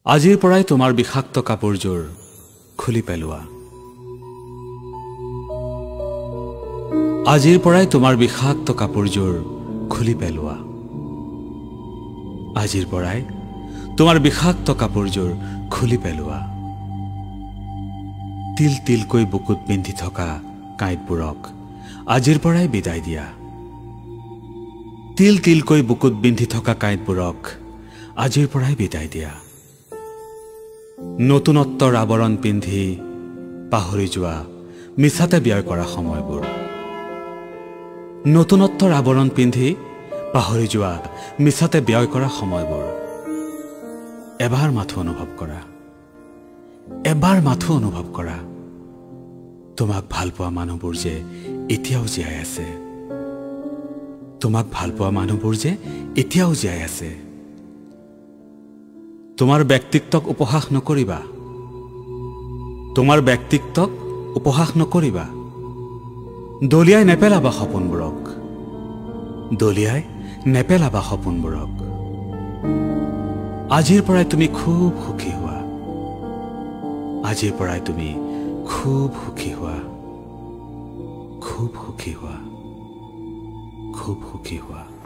আজিৰ পৰাই তোমাৰ বিষাক্ত কাপোৰযোৰ খুলি পেলোৱা। আজিৰ পৰাই তোমাৰ বিষাক্ত কাপোৰযোৰ খুলি পেলোৱা। আজিৰ পৰাই তোমাৰ বিষাক্ত কাপোৰযোৰ খুলি পেলোৱা। তিল তিলকৈ বুকুত পিন্ধি থকা কাঁইটবোৰক আজিৰ পৰাই বিদায় দিয়া। তিল তিলকৈ বুকুত পিন্ধি থকা কাঁইটবোৰক আজিৰ পৰাই বিদায় দিয়া। নতুনত্বৰ আৱৰণ পিন্ধি পাহৰি যোৱা মিছাতে ব্যয় কৰা সময়বোৰ। নতুনত্বৰ আৱৰণ পিন্ধি পাহৰি যোৱা মিছাতে ব্যয় কৰা সময়বোৰ। এবাৰ মাথো অনুভৱ কৰা, এবাৰ মাথো অনুভৱ কৰা। তোমাক ভাল পোৱা মানুহবোৰ যে এতিয়াও জীয়াই আছে। তোমাক ভাল পোৱা মানুহবোৰ যে এতিয়াও জীয়াই আছে। তোমাৰ ব্যক্তিত্বক উপহাস নকৰিবা। তোমাৰ ব্যক্তিত্বক উপহাস নকৰিবা। দলিয়াই নেপেলাবা সপোনবোৰক। দলিয়াই নেপেলাবা সপোনবোৰক। আজিৰ পৰাই তুমি খুব সুখী হোৱা। আজিৰ পৰাই তুমি খুব সুখী হোৱা। খুব সুখী হোৱা। খুব সুখী হোৱা।